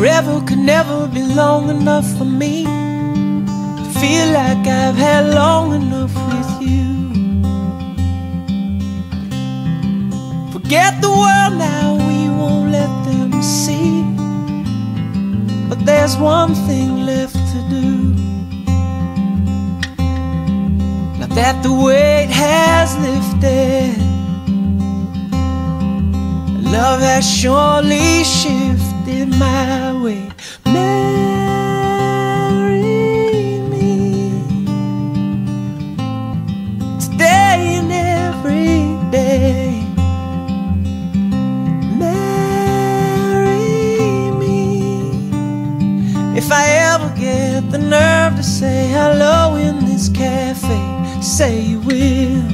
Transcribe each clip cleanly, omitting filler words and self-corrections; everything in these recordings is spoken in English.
Forever could never be long enough for me to feel like I've had long enough with you. Forget the world now, we won't let them see. But there's one thing left to do. Now that the weight has lifted, love has surely shifted my way. Marry me today and every day. If I ever get the nerve to say hello in this cafe, say you will.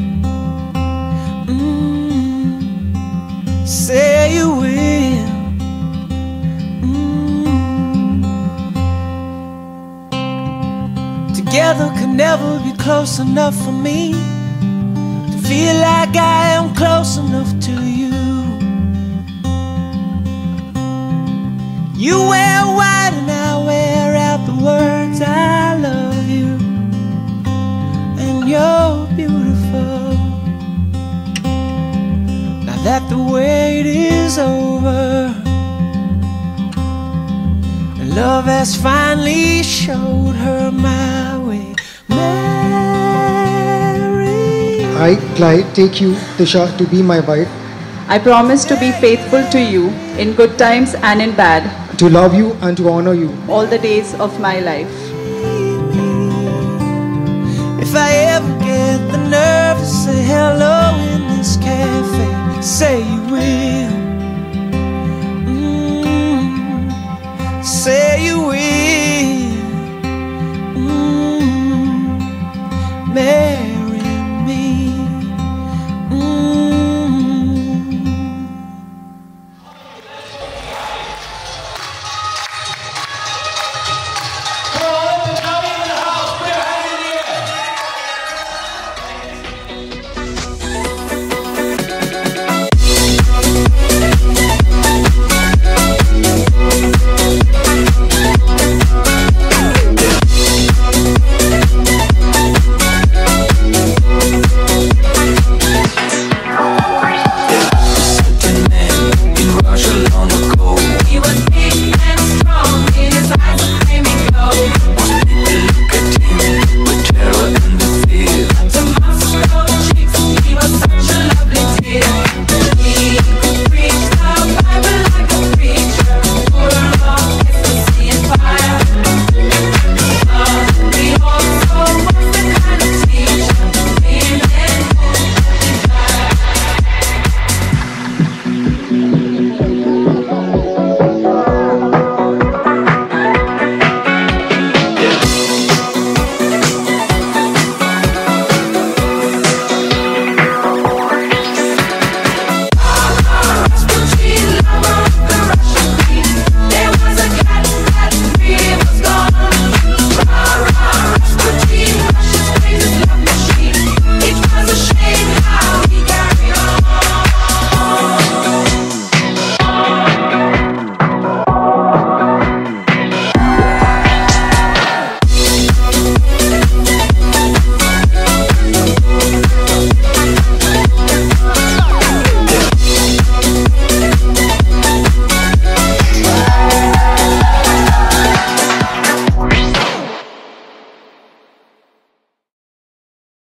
Say you will. Together could never be close enough for me to feel like I am close enough to you. You wear white and I wear out the words I love you, and you're beautiful. Now that the wait is over, and love has finally showed her my way. Marry. I, Clyde, take you, Tisha, to be my wife. I promise to be faithful to you in good times and in bad, to love you and to honor you all the days of my life. If I ever get the nerve to say hello in this cafe, say you will. Say you will.